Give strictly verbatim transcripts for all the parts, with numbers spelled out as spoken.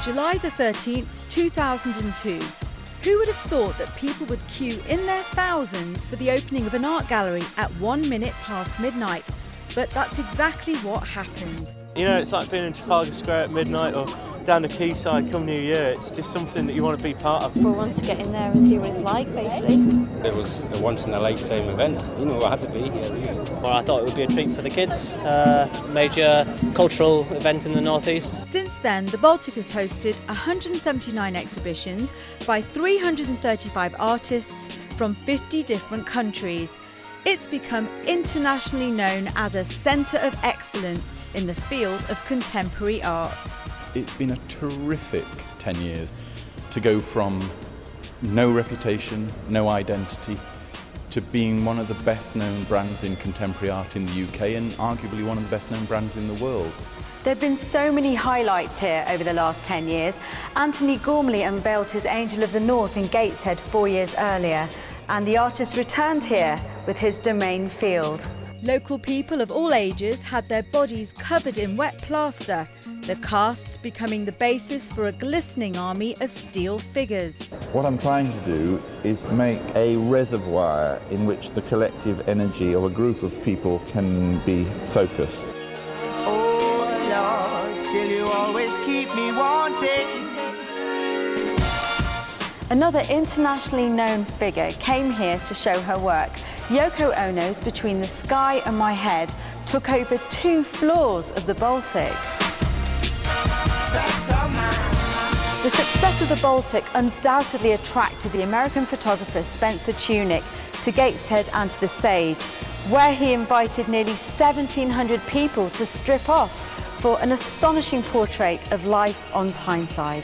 July the thirteenth, two thousand two. Who would have thought that people would queue in their thousands for the opening of an art gallery at one minute past midnight? But that's exactly what happened. You know, it's like being in Trafalgar Square at midnight or down the quayside come New Year. It's just something that you want to be part of. For once to get in there and see what it's like, basically. It was a once-in-a-lifetime event. You know, I had to be here, really. Well, I thought it would be a treat for the kids. Uh, major cultural event in the northeast. Since then, the Baltic has hosted one hundred seventy-nine exhibitions by three hundred thirty-five artists from fifty different countries. It's become internationally known as a centre of excellence in the field of contemporary art. It's been a terrific ten years to go from no reputation, no identity, to being one of the best known brands in contemporary art in the U K and arguably one of the best known brands in the world. There have been so many highlights here over the last ten years. Anthony Gormley unveiled his Angel of the North in Gateshead four years earlier, and the artist returned here with his Domain Field. Local people of all ages had their bodies covered in wet plaster, the casts becoming the basis for a glistening army of steel figures. What I'm trying to do is make a reservoir in which the collective energy of a group of people can be focused. Oh Lord, still you always keep me wanting. Another internationally known figure came here to show her work. Yoko Ono's Between the Sky and My Head took over two floors of the Baltic. The success of the Baltic undoubtedly attracted the American photographer Spencer Tunick to Gateshead and to the Sage, where he invited nearly seventeen hundred people to strip off for an astonishing portrait of life on Tyneside.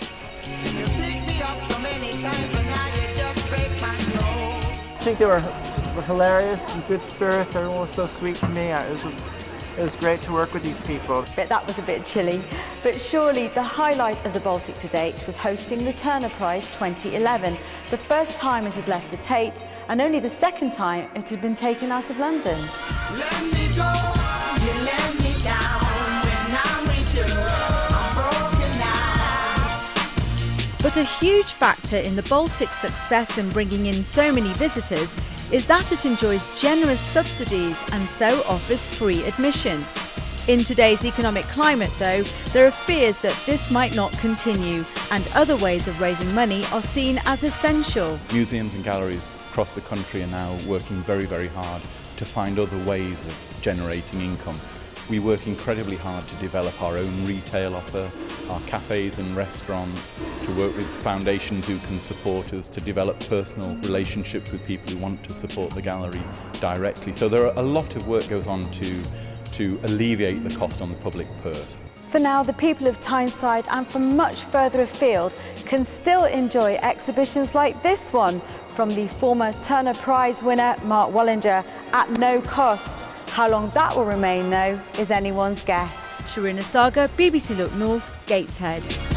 I think they were, were hilarious and good spirits. Everyone was so sweet to me. It was, it was great to work with these people. But that was a bit chilly. But surely the highlight of the Baltic to date was hosting the Turner Prize twenty eleven, the first time it had left the Tate and only the second time it had been taken out of London. Let me go, you let me down. When I'm with you, I'm broken now. But a huge factor in the Baltic's success in bringing in so many visitors is that it enjoys generous subsidies and so offers free admission. In today's economic climate, though, there are fears that this might not continue and other ways of raising money are seen as essential. Museums and galleries across the country are now working very, very hard to find other ways of generating income. We work incredibly hard to develop our own retail offer, our cafes and restaurants, to work with foundations who can support us, to develop personal relationships with people who want to support the gallery directly. So there are a lot of work goes on to, to alleviate the cost on the public purse. For now, the people of Tyneside and from much further afield can still enjoy exhibitions like this one from the former Turner Prize winner Mark Wallinger at no cost. How long that will remain, though, is anyone's guess. Sharuna Sagar, B B C Look North, Gateshead.